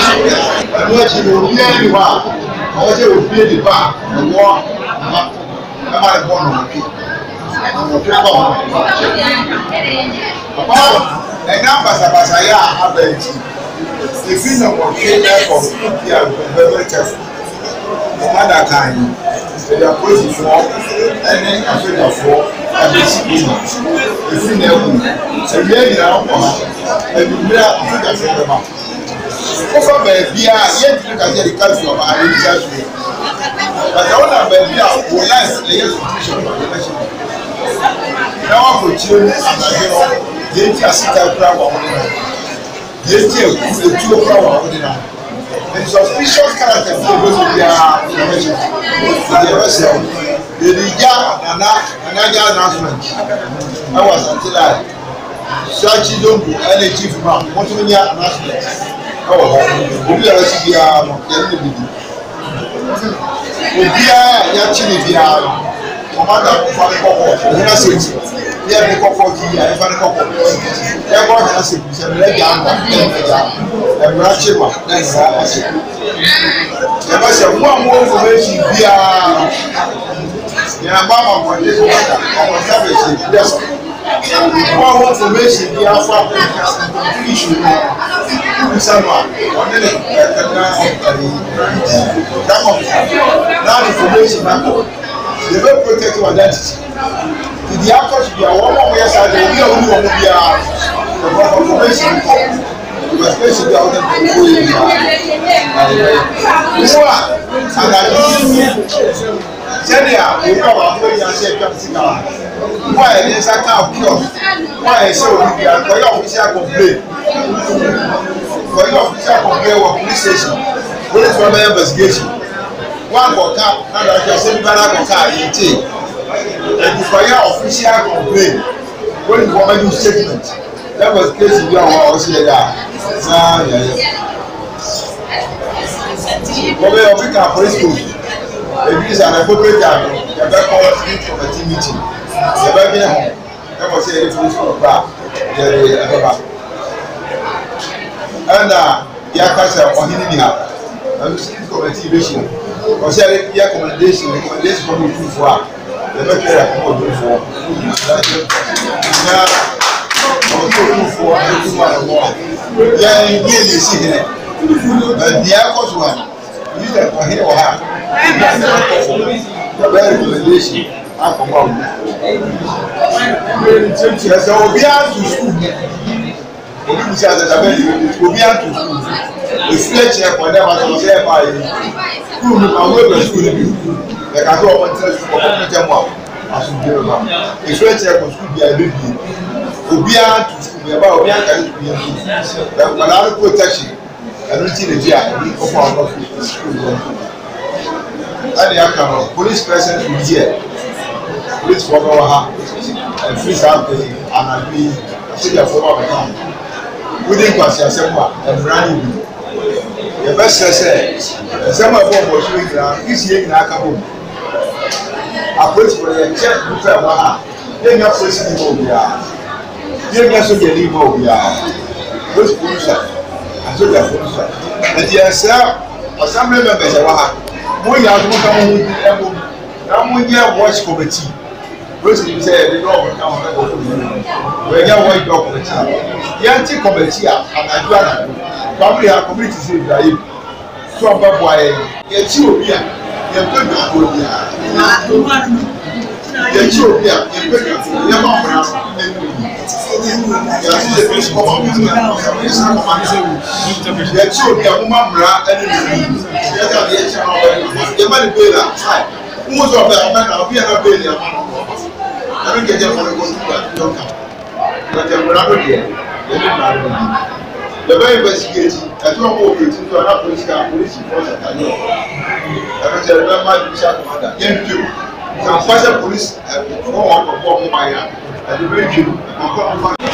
And what you will be anywhere, or you will be the bar, the war, I might want to and now, Basaya, have a if you know what you have, very careful. No matter kind, they are posing for and then afraid for and the city. If you know, so we are now, and we are afraid of them. Over baby, yet you can get the country of our religion. But all our baby are for life, the institution of the nation. Now, for children, and I know, they just sit out proud of them. They still the two proud of them. And suspicious character for those of their information. The rest of the another announcement. I was until I search any chief man, what many announcements. Oh, we are actually commander for the corporate. We are saying, we are the corporate here, and for the corporate. Everyone has a one more information via one information via issue. Now information they will protect your identity. The actor should be a woman where side they will only want to be a information. Especially out of the why is that kind of cure? Why is so for your official complaint? For your official complaint or police station, police for investigation. One for car, another person, another car, and for your official complaint, when you want to do statement, that was the case in your house here. When we are picking up police school, it is an appropriate time. You have called a committee meeting. You have been home. That was a police school back. And you have passed on in the house. And the committee vision. Or say, your recommendation from the two for the better for. Yeah, you see here. But the airport one, you that for here or her. The very recommendation. I come out. So we are to school. We are to school. The fletch here for them was there by school. I will go to school. The castle of interest for community. I should give them. The fletch here for school be a baby. We are to school. We are about protection. I don't see the fear of our school. And the outcome police presence will be here. Police for our and freeze out the and be a former account. We didn't pass your summer and running. The best says, some of them was doing this year in our couple. I put for the check with a then you're facing Mobia. Then you're so getting Mobia. Those police are so that police. And yes, sir, or some members are more young. Now we get watch committee. President said the law will come over. We get white dog committee. The anti-committee and I do probably our community say that if some boy Ethiopia, you put your Ethiopia, you put your the very investigating, I don't know if it's into another police force at all. I don't remember the commander. Young two. Some police have been forward for my and the very few.